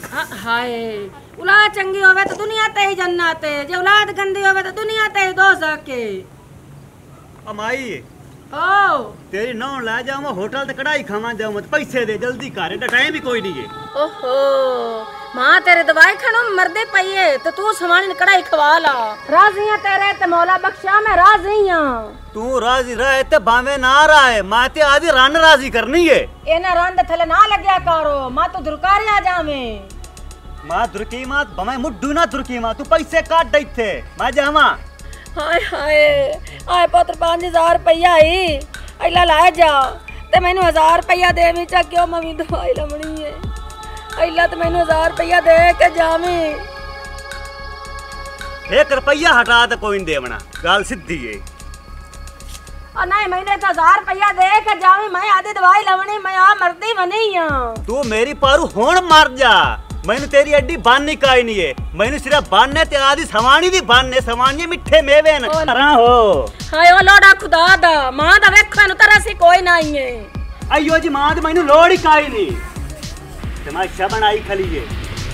हाय औलाद चंगी होवे तो दुनिया ते ही जन्नत है, जे औलाद गंदी होवे तो दुनिया ते ही दोज़ख है। अमाई ओ तेरी नौ ले जाऊं होटल ते कढ़ाई खावा जाऊं पैसे दे जल्दी कर, टाइम भी कोई नहीं है। ओहो मां तेरे दवाई खानो मरदे पईए तो तू समानी कढ़ाई खवा ला। राजी है तेरे ते मौला बख्शा, मैं राजी हां। तू राजी रहे ते बावे ना रहे, मां ते आदि रन राजी करनी है। एना रन दे थले ना लगया करो, मां तो दुरकारी आ जावे। मां दुरकी मां बमे मुड्डू ना दुरकी मां, तू पैसे काट दई थे मैं जावा। हाय हाय आए पुत्र 5000 रुपया ही अला ला जा ते मैनू 1000 रुपया दे विच क्यों मम्मी दवाई लमणी है। अला ते मैनू 1000 रुपया दे के जावी। 1 रुपया हटा ते कोई नहीं देवना, गल सीधी है। और नहीं मैंने तो 1000 रुपया दे के जावी, मैं आधी दवाई लवणी, मैं आ मरदी बनी हां। तू मेरी पारू हुण मर जा, मैंने तेरी अड्डी बानी काई नहीं है, मैंने सिर्फ बाने ते आदि सवानी दी बाने, सवानी मिठे मेवे न करा हो। हाय ओ लोड़ा खुदा दा, मां दा वेखण तरह सी कोई नहीं है। अयो जी मां दी मैनू लोड़ ही काई नहीं, तमाशा बनाई खली है।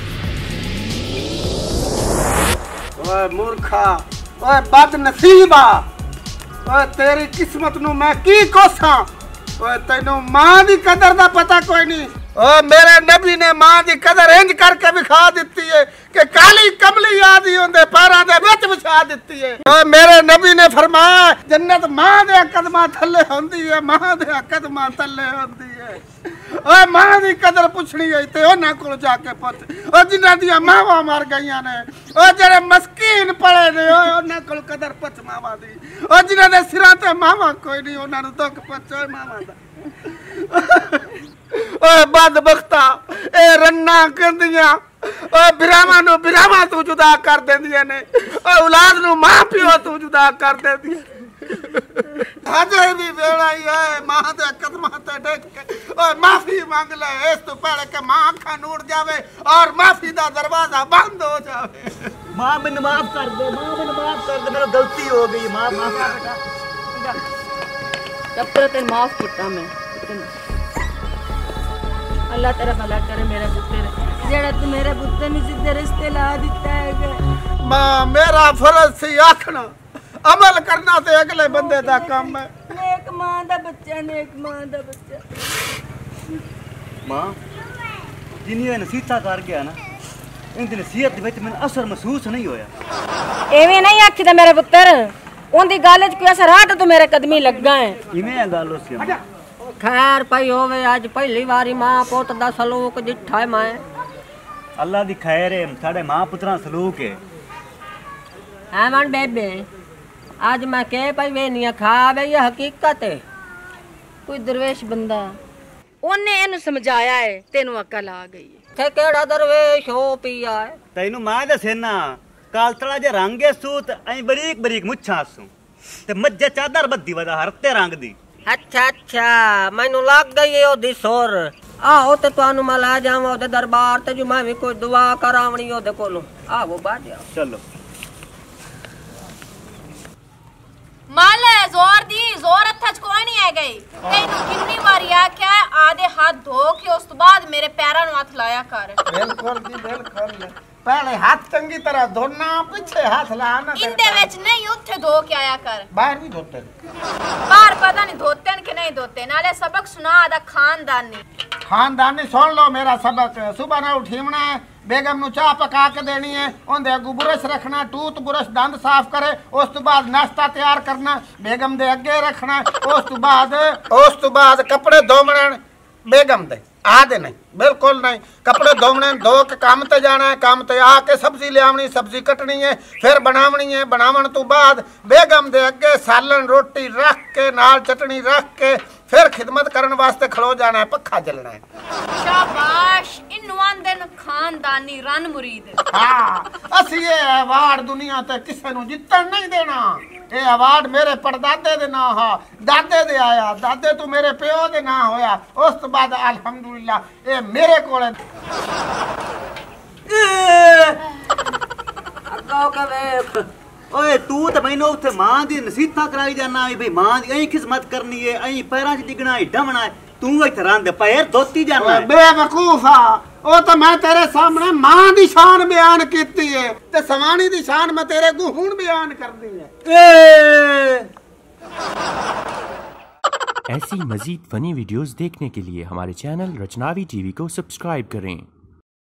ओए मूर्खा, ओए बदनसीबा, ओए तेरी किस्मत नू मैं की कोसा। ओए तैनू मां दी कदर दा पता कोई नहीं। ओए मेरे नबी ने मां दी कदर इंज करके विखा दित्ती है कि काली कमली आदि उनदे पैरां दे विच विछा दित्ती है। ओए मेरे नबी ने फरमाया जन्नत मां दे कदमां थल्ले हुंदी है, मां दे कदमां थल्ले हुंदी है। ओए मां दी कदर पुछनी है ते उन्हां कोल जाके पुछ, ओ जिन्हां दी मावां मर गईयां ने, ओ जेड़े मस्कीन पड़े ने, ओए उन्हां कोल कदर पुछ मावां दी। ओ जिन्हां दे सिरां ते मावां कोई नहीं, उन्हां नूं दुख पुछ ओए मावां दा। ओए बदबख्ता, ए रन्ना कंदियां ओए बिरावां नूं बिरावां तू जुदा कर देंदियां ने, ओए औलाद नूं मां पिओ तू जुदा कर देंदियां। हजे भी वेला ही है मां दे कदमां ते टेक के ओए माफी मांग ले, इस तो पहले के मां अखां नूड़ जावे और माफी दा दरवाजा बंद हो जावे। मां मैनू माफ कर दे, मां मैनू माफ कर दे, मेरी गलती हो गई, मां माफ कर बेटा। जब तेरे माफ कीता मैं, अल्लाह तेरा भला करे मेरे पुत्र, जेड़ा तू मेरे पुत्र नूं सीधे रिश्ते ला दिता है। मां मेरा फर्ज सी आखना, अमल करना ते अगले बंदे दा काम है। नेक मां दा बच्चा, नेक मां दा बच्चा। मां जिन्नी नसीहत कर गया ना, इंदी नसीहत दे विच मैनूं असर महसूस नहीं होया। एवें नहीं आखीदा मेरे पुत्र, उनदी गल च कोई असर आ तो मेरे कदमी लगा है। इवें गल होसी खैर पई होवे, आज पहली बारी मां पुत दा सलूक जिठा है। मैं अल्लाह दी खैर है, साडे मां पुत्रां सलूक है। है मन बेबे, आज मैं कह पई वेनिया खा वे, ये हकीकत है। कोई दरवेश बंदा ओने इनु समझाया है, तेनू अकल आ गई है। थे केड़ा दरवेश हो पिया है? तैनू मैं दसेना, कालतड़ा जे रंगे सूत ऐ बरीक बरीक मुच्छां सू ते मज्जे चादर बद्दी वदा हरते रंग दी। अच्छा अच्छा, मैनू लग गई है ओदी सोर। आओ ते तुहानू मैं ला जावां ओदे दरबार ते, जो मैं भी कोई दुआ करावणी ओदे कोलों। आओ बाज आओ, चलो। माल जोर दी, जोर हत्थ च कोई नहीं है गई। तैनू कितनी बारी आख्या आधे हाथ धो के उस तो बाद मेरे पैरां नूं हथ लाया कर। बिल्कुल जी बिल्कुल, पहले हाथ चंगी तरह धोना, पीछे हाथ लाना। इंदे विच नहीं, उत्थे धो के आया कर। बाहर भी धोते, बाहर पता नहीं धोते कि नहीं धोते। नाले सबक सुना आदा खानदानी। खानदानी सुन लो मेरा सबक। सुबह ना उठीमना है, बेगम नू चाह पका के देनी है, उनदे अगू बुरश रखना, टूथ बुरश दंद साफ करे, उस तो बाद नाश्ता तैयार करना, बेगम दे अगे रखना, उस तो बाद कपड़े धोवने बेगम दे आदे नहीं, बिल्कुल नहीं। कपड़े धोवने, धो के काम ते जाना है, काम ते आके सब्जी लियावनी, सब्जी कटनी है, फिर बनावनी है। बनावन तो बाद बेगम दे अगे सालन रोटी रख के नाल चटनी रख के फिर खिदमत करने वास्ते खलो जाना है, पक्खा जलना है। शाबाश, इन्नू आंदे न खानदानी रन मुरीद। हाँ, असी ये अवार्ड दुनिया ते किसे नू जितन नहीं देना। ये अवार्ड मेरे परदादे दे ना हा, दादे दे आया, दादे तो मेरे प्यो दे ना होया, उस तो बाद अल्हम्दुलिल्लाह ये मेरे कोल है। ओए तू तो मैनू उत्थे मां दी नसीहत कराई जाना भाई मां दी ऐ खिदमत करनी है, ऐ पैरां च डिगना है, डमना है। तू इत्थे रंद पैर धोती जाना है। बेवकूफा, ਉਹ ਤਾਂ ਮੈਂ ਤੇਰੇ ਸਾਹਮਣੇ ਮਾਂ ਦੀ ਸ਼ਾਨ ਬਿਆਨ ਕੀਤੀ ਹੈ ਤੇ ਸਵਾਣੀ ਦੀ ਸ਼ਾਨ ਮੈਂ ਤੇਰੇ ਕੋ ਹੁਣ ਬਿਆਨ ਕਰਦੀ ਹੈ। ऐसी मजीद फनी वीडियोस देखने के लिए हमारे चैनल रचनावी टीवी को सब्सक्राइब करें।